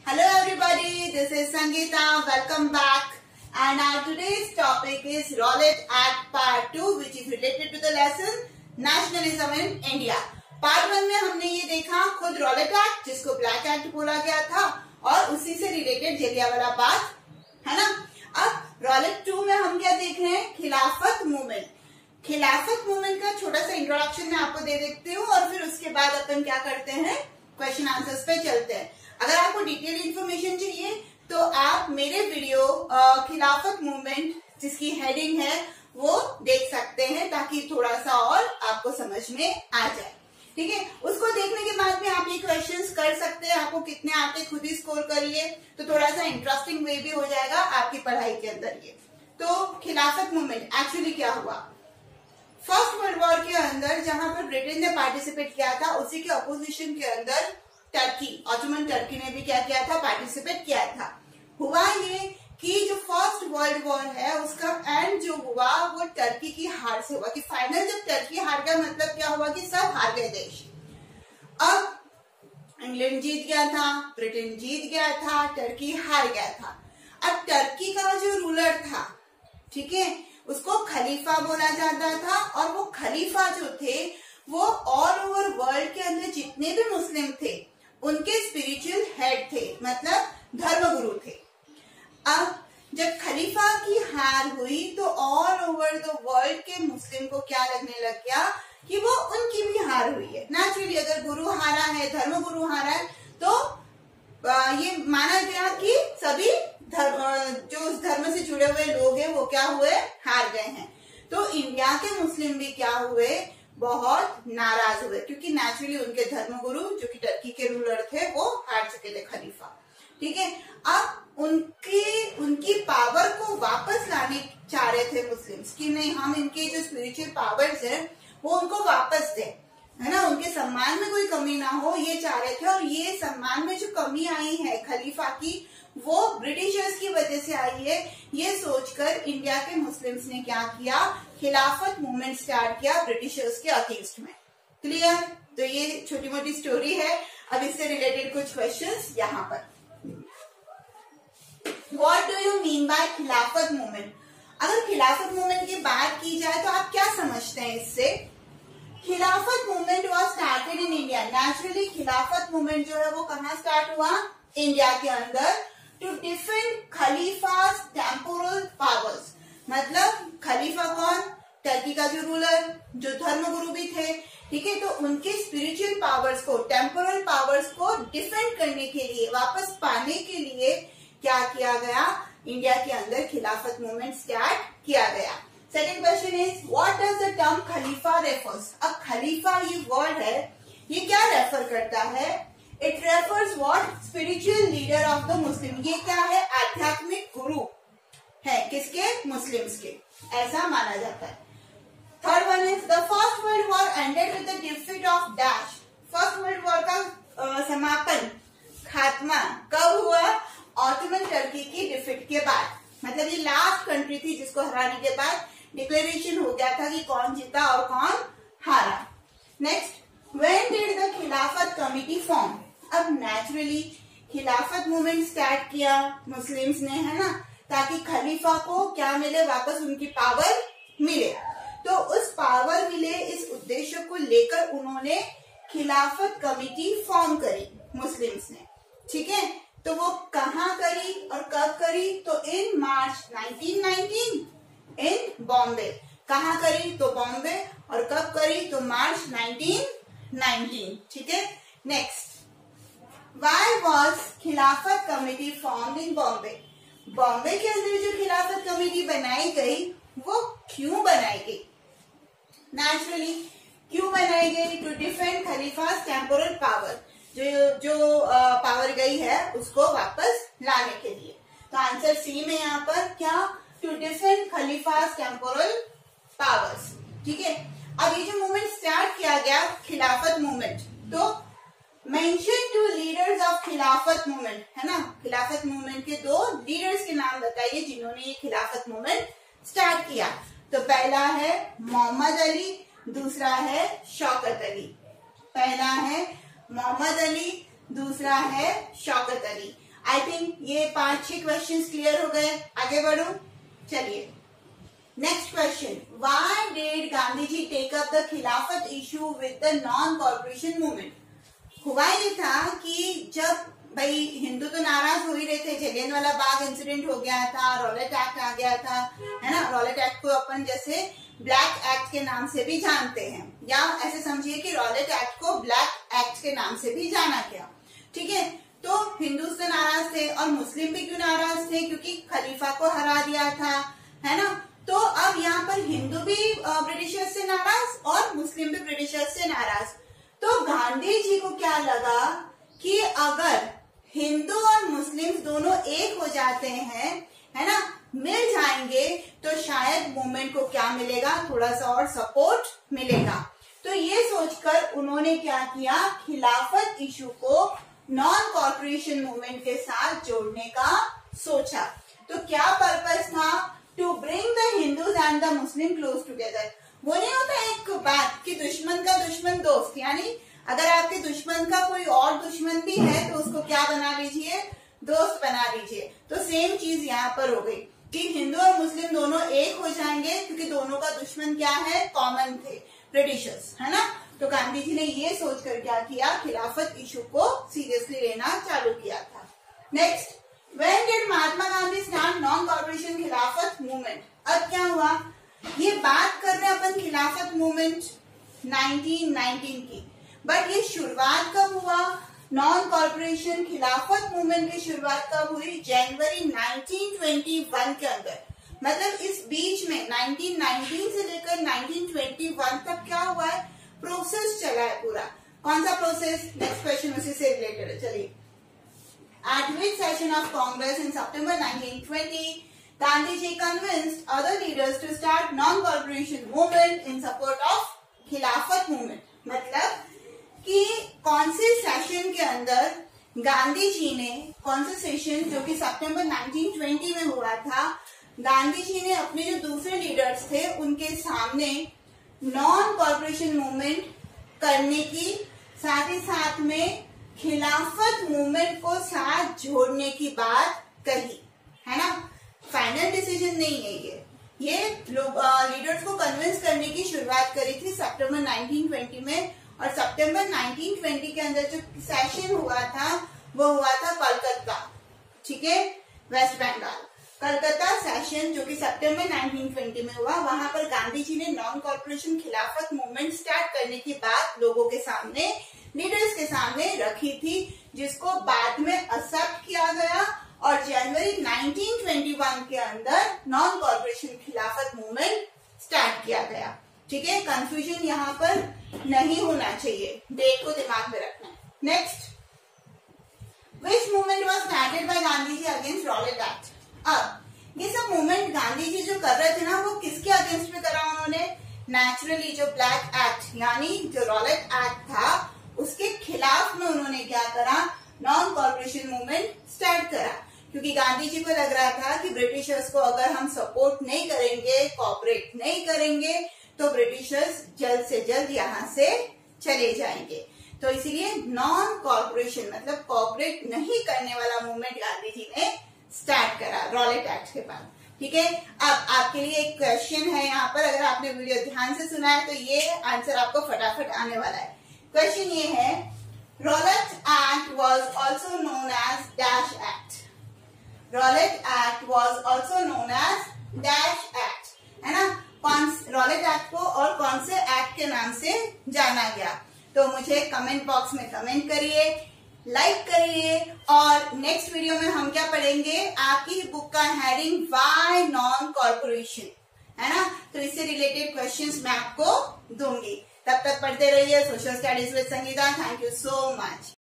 Hello everybody, this is Sangeeta. Welcome back. And our today's topic is Rowlatt Act Part 2, which is related to the lesson Nationalism in India. Part 1 में हमने ये देखा खुद Rowlatt act, जिसको black act बोला गया था, और उसी से रिलेटेड जलियांवाला बाग, है ना। अब रॉलेट 2 में हम क्या देख रहे हैं? खिलाफत मूवमेंट। खिलाफत मूवमेंट का छोटा सा इंट्रोडक्शन मैं आपको दे देती हूँ और फिर उसके बाद अपन क्या करते हैं, क्वेश्चन आंसर्स पे चलते हैं। अगर आपको डिटेल इन्फॉर्मेशन चाहिए तो आप मेरे वीडियो खिलाफत मूवमेंट जिसकी हेडिंग है वो देख सकते हैं, ताकि थोड़ा सा और आपको समझ में आ जाए। ठीक है, उसको देखने के बाद में आप ये क्वेश्चंस कर सकते हैं। आपको कितने आते खुद ही स्कोर करिए, तो थोड़ा सा इंटरेस्टिंग वे भी हो जाएगा आपकी पढ़ाई के अंदर। ये तो खिलाफत मूवमेंट एक्चुअली क्या हुआ, फर्स्ट वर्ल्ड वॉर के अंदर जहां पर ब्रिटेन ने पार्टिसिपेट किया था, उसी के अपोजिशन के अंदर टर्की, ऑटोमन टर्की ने भी क्या किया था, पार्टिसिपेट किया था। हुआ ये कि जो फर्स्ट वर्ल्ड वॉर है उसका एंड जो हुआ वो टर्की की हार से हुआ, कि फाइनल जब टर्की हार गया मतलब क्या हुआ कि सब हार गए देश। अब इंग्लैंड जीत गया था, ब्रिटेन जीत गया था, टर्की हार गया था। अब टर्की का जो रूलर था, ठीक है, उसको खलीफा बोला जाता था, और वो खलीफा जो थे वो ऑल ओवर वर्ल्ड के अंदर जितने भी मुस्लिम थे उनके स्पिरिचुअल हेड थे, मतलब धर्मगुरु थे। अब जब खलीफा की हार हुई तो ऑल ओवर द वर्ल्ड के मुस्लिम को क्या लगने लग गया कि वो उनकी भी हार हुई है। नेचुरली अगर गुरु हारा है, धर्मगुरु हारा है, तो ये माना गया कि सभी जो उस धर्म से जुड़े हुए लोग हैं वो क्या हुए, हार गए हैं। तो इंडिया के मुस्लिम भी क्या हुए, बहुत नाराज हुए, क्योंकि नेचुरली उनके धर्मगुरु जो कि टर्की के रूलर थे वो हार चुके थे, खलीफा। ठीक है, अब उनकी पावर को वापस लाने चाह रहे थे मुस्लिम्स, कि नहीं हम इनके जो स्पिरिचुअल पावर्स है वो उनको वापस दे, है ना, उनके सम्मान में कोई कमी ना हो, ये चाह रहे थे। और ये सम्मान में जो कमी आई है खलीफा की, वो ब्रिटिशर्स की वजह से आई है। ये सोचकर इंडिया के मुस्लिम्स ने क्या किया, खिलाफत मूवमेंट स्टार्ट किया ब्रिटिशर्स के अगेंस्ट में। क्लियर? तो ये छोटी मोटी स्टोरी है। अब इससे रिलेटेड कुछ क्वेश्चंस यहाँ पर। What do you mean by Khilafat movement? अगर खिलाफत मूवमेंट की बात की जाए तो आप क्या समझते हैं इससे? Khilafat movement was started in India. Naturally Khilafat movement जो है वो कहाँ स्टार्ट हुआ, इंडिया के अंदर, to defend Khalifa's temporal powers. मतलब खलीफा कौन, टर्की का जो रूलर, जो धर्मगुरु भी थे, ठीक है, तो उनके स्पिरिचुअल पावर्स को, टेम्पोरल पावर्स को डिफेंड करने के लिए, वापस पाने के लिए क्या किया गया, इंडिया के अंदर खिलाफत मूवमेंट स्टार्ट किया गया। Second question is what does the term Khalifa refers? अब खलीफा ये वर्ड है, ये क्या रेफर करता है? It refers what, spiritual leader of the Muslim. ये क्या है, आध्यात्मिक गुरु है, किसके, मुस्लिम्स के, ऐसा माना जाता है। Third one is the first world war ended with the defeat of dash. First world war का समापन, खात्मा कब हुआ? ऑटोमन टर्की की डिफीट के बाद। मतलब ये लास्ट कंट्री थी जिसको हराने के बाद डिक्लेरेशन हो गया था कि कौन जीता और कौन हारा। Next, when did the Khilafat committee form? अब नेचुरली खिलाफत मूवमेंट स्टार्ट किया मुस्लिम्स ने, है ना, ताकि खलीफा को क्या मिले, वापस उनकी पावर मिले। तो उस पावर मिले, इस उद्देश्य को लेकर उन्होंने खिलाफत कमिटी फॉर्म करी मुस्लिम्स ने। ठीक है, तो वो कहाँ करी और कब करी? तो इन मार्च 1919 इन बॉम्बे। कहाँ करी? तो बॉम्बे। और कब करी? तो मार्च 1919। ठीक है, next, why was Khilafat committee formed in Bombay? Bombay के अंदर जो खिलाफत कमेटी बनाई गई वो क्यों बनाई गई? नेचुरली क्यों बनाई गई? To defend Khalifa's temporal power, जो पावर गई है उसको वापस लाने के लिए। तो आंसर सी में यहाँ पर क्या, to defend Khalifa's temporal powers. ठीक है, अब ये जो मूवमेंट स्टार्ट किया गया खिलाफत मूवमेंट, तो mention two leaders of Khilafat movement, है ना, खिलाफत मूवमेंट के दो लीडर्स के नाम बताइए जिन्होंने ये खिलाफत मूवमेंट स्टार्ट किया। तो पहला है मोहम्मद अली, दूसरा है शौकत अली। पहला है मोहम्मद अली, दूसरा है शौकत अली। आई थिंक ये 5-6 क्वेश्चंस क्लियर हो गए। आगे बढ़ू, चलिए next question, why did Gandhi ji take up the Khilafat issue with the non cooperation movement. हुआ ये था कि जब भाई हिंदू तो नाराज हो ही रहे थे, जलियांवाला बाग इंसिडेंट हो गया था, रॉलेट एक्ट आ गया था, है ना। रॉलेट एक्ट को अपन जैसे ब्लैक एक्ट के नाम से भी जानते हैं, या ऐसे समझिए कि रॉलेट एक्ट को ब्लैक एक्ट के नाम से भी जाना गया, ठीक है। तो हिंदू से नाराज थे और मुस्लिम भी क्यों नाराज थे, क्योंकि खलीफा को हरा दिया था, है ना। तो अब यहाँ पर हिंदू भी ब्रिटिशर्स से नाराज और मुस्लिम भी ब्रिटिशर्स से नाराज। तो गांधी जी को क्या लगा कि अगर हिंदू और मुस्लिम दोनों एक हो जाते हैं, है ना, मिल जाएंगे, तो शायद मूवमेंट को क्या मिलेगा, थोड़ा सा और सपोर्ट मिलेगा। तो ये सोचकर उन्होंने क्या किया, खिलाफत इशू को नॉन कॉर्पोरेशन मूवमेंट के साथ जोड़ने का सोचा। तो क्या पर्पस था, to bring the Hindus and the Muslim close together. वो नहीं होता एक बात कि दुश्मन का दुश्मन दोस्त, यानी अगर आपके दुश्मन का कोई और दुश्मन भी है तो उसको क्या बना लीजिए, दोस्त बना लीजिए। तो सेम चीज यहाँ पर हो गई कि हिंदू और मुस्लिम दोनों एक हो जाएंगे, क्योंकि दोनों का दुश्मन क्या है, कॉमन थे, ब्रिटिशर्स, है ना। तो गांधी जी ने ये सोचकर क्या किया, खिलाफत इशू को सीरियसली लेना चालू किया था। Next, when did Mahatma Gandhi start non cooperation Khilafat movement. अब क्या हुआ, ये बात कर रहे हैं अपन खिलाफत मूवमेंट 1919 की, बट ये शुरुआत कब हुआ, नॉन कॉर्पोरेशन खिलाफत मूवमेंट की शुरुआत कब हुई, जनवरी 1921 के अंदर। मतलब इस बीच में 1919 से लेकर 1921 तक क्या हुआ है, प्रोसेस चला है पूरा। कौन सा प्रोसेस, नेक्स्ट क्वेश्चन उसी से रिलेटेड है। चलिए, at which session of Congress in September 1920 Gandhi ji convinced other leaders to start non-corporation movement in support of Khilafat movement. मतलब कि कौन से सेशन के अंदर गांधी जी ने, कौन से सेशन जो कि सितंबर 1920 में हुआ था, गांधी जी ने अपने जो दूसरे लीडर्स थे उनके सामने नॉन कॉर्पोरेशन मूवमेंट करने की, साथ ही साथ में खिलाफत मूवमेंट को साथ जोड़ने की बात कही, है ना। फाइनल डिसीजन नहीं है ये लोग लीडर्स को कन्विंस करने की शुरुआत करी थी सितंबर 1920 में। और सितंबर 1920 के अंदर जो सेशन हुआ था वो हुआ था कलकत्ता, ठीक है, वेस्ट बंगाल। कलकत्ता सेशन जो कि सितंबर 1920 में हुआ, वहां पर गांधी जी ने non cooperation Khilafat movement start करने की बात लोगों के सामने, लीडर्स के सामने रखी थी, जिसको बाद में एक्सेप्ट किया गया और जनवरी 1921 के अंदर non cooperation Khilafat movement start किया गया, ठीक है। कंफ्यूजन यहाँ पर नहीं होना चाहिए, डेट को दिमाग में रखना है। Next, which movement was started by Gandhi ji against Rowlatt act. अब ये सब मूवमेंट गांधी जी जो कर रहे थे ना, वो किसके अगेंस्ट में करा उन्होंने, नेचुरली जो ब्लैक एक्ट यानी जो रॉलेट एक्ट था उसके खिलाफ में उन्होंने क्या करा, नॉन कॉर्पोरेशन मूवमेंट स्टार्ट करा। क्योंकि गांधी जी को लग रहा था कि ब्रिटिशर्स को अगर हम सपोर्ट नहीं करेंगे, कोऑपरेट नहीं करेंगे, तो ब्रिटिशर्स जल्द से जल्द यहाँ से चले जाएंगे। तो इसीलिए नॉन कॉर्पोरेशन मतलब कोऑपरेट नहीं करने वाला मूवमेंट गांधी जी ने स्टार्ट करा रॉलेट एक्ट के बाद, ठीक है। अब आपके लिए एक क्वेश्चन है यहाँ पर, अगर आपने वीडियो ध्यान से सुना है तो ये आंसर आपको फटाफट आने वाला है। क्वेश्चन ये है, Rowlatt act was also known as dash act. Rowlatt act was also known as dash act, है ना। रॉलेट एक्ट को और कौन से एक्ट के नाम से जाना गया, तो मुझे कमेंट बॉक्स में कमेंट करिए, लाइक करिए। और नेक्स्ट वीडियो में हम क्या पढ़ेंगे, आपकी बुक का हेडिंग व्हाई नॉन कॉर्पोरेशन, है ना। तो इससे रिलेटेड क्वेश्चंस मैं आपको दूंगी। तब तक पढ़ते रहिए social studies with Sangeeta. Thank you so much.